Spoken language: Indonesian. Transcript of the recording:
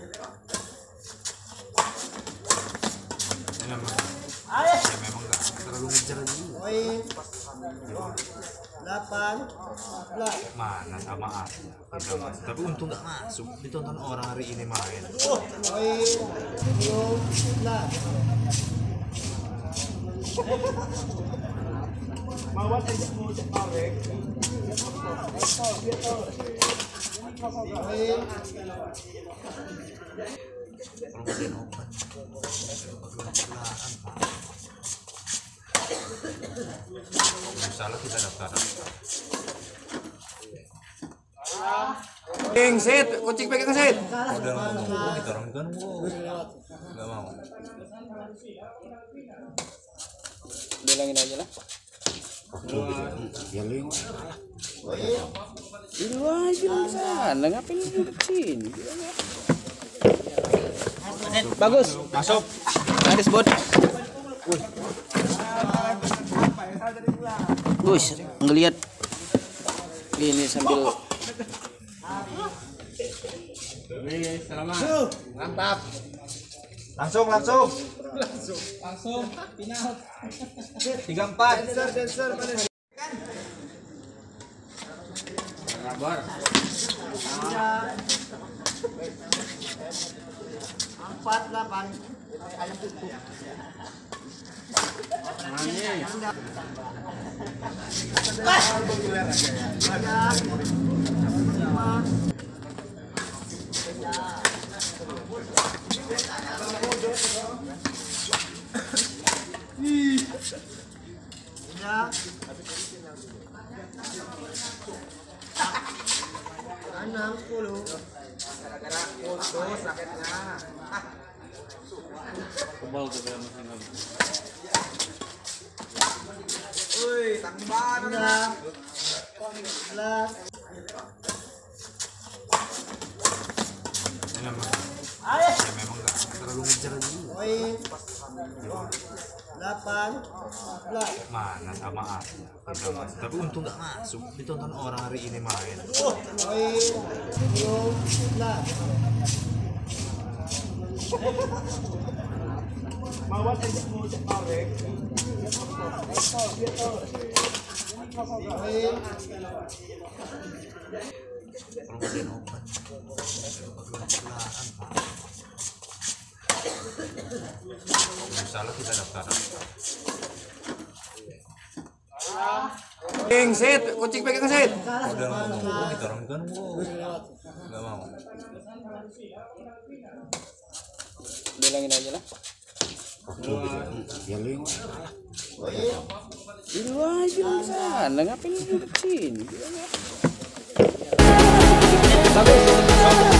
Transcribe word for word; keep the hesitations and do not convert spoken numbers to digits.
Ini memang, ya memang nggak terlalu ngejar juga. Poin delapan belas. Mana sama aja. Tidak masuk. Tapi untung nggak masuk. Ditonton orang hari ini main. Poin sepuluh belas. Mawat aja mau cekarek. Poin Kalau nggak ada obat, salah kita daftar. King sit, kucing pegang sit. Udah ngomong, kita orang kan, nggak mau. Bilangin aja lah. Yang lu Di luar bilang sana, ngapain lu di sini? Bagus. masuk. Ada spot. Bus, ngelihat ini sambil mantap. Langsung, langsung. Langsung final. Tiga empat. Dancer dancer mana? Kabar. Empat delapan. Ayam tutup. Enam puluh. Gara-gara putus raketnya. Kebal tuh dia masih nggak. Woi, tambah enam. Belas. Ini memang, ya memang nggak terlalu ngejar juga. Poin delapan belas. Mana sama aja. Tidak masuk. Tapi untung nggak masuk. Ditonton orang hari ini main. Poin sepuluh belas. Mawat aja mau cekarek. Poin Kalau nggak ada obat, salah kita daftar. King sit, kucing pegang sit. Udah ngomong, kita orang kan, nggak mau. Bilangin aja lah. Yang lu Di luar bilang sana, ngapain lu di sini? Bagus.